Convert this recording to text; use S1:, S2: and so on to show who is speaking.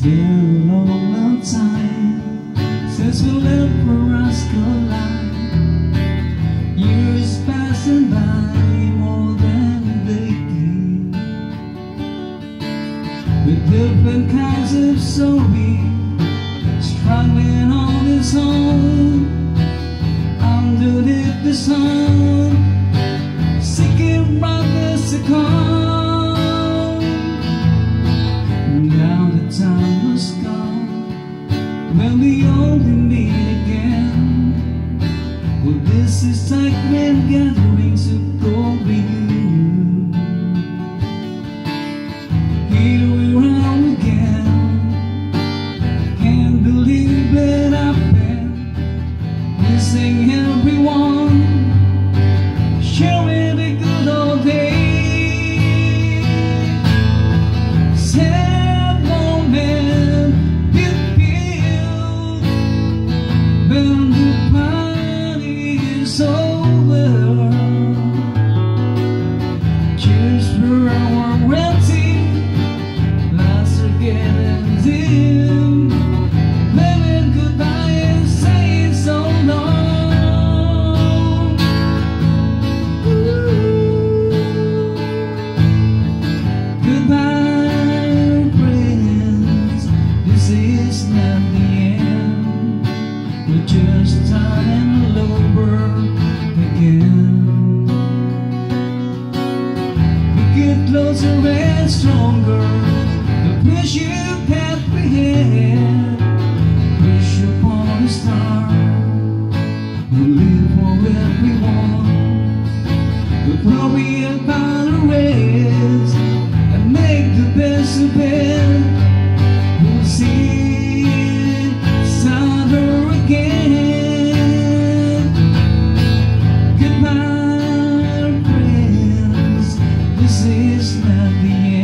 S1: been a long, long time since we left for our school life. Years passing by, more than a decade, with different kinds of sorrow, struggling on its own underneath the sun, seeking brothers to come. Now the time was gone when we only meet again. Well, this is sacred gatherings of glory. Here we're out again. Can't believe it happened. Missing everyone, sharing the good old days. Sad moment you feel when the party is over. Cheers for our empty lives are getting dim. Waving goodbye and saying so long. Goodbye, friends. This is not the end. We're just starting all over again. We get closer and stronger. The pressure that we had, wish upon a star. We'll live for everyone. We'll probably about a race and make the best of it. We'll see Saturday again. Goodbye, friends. This is not the end.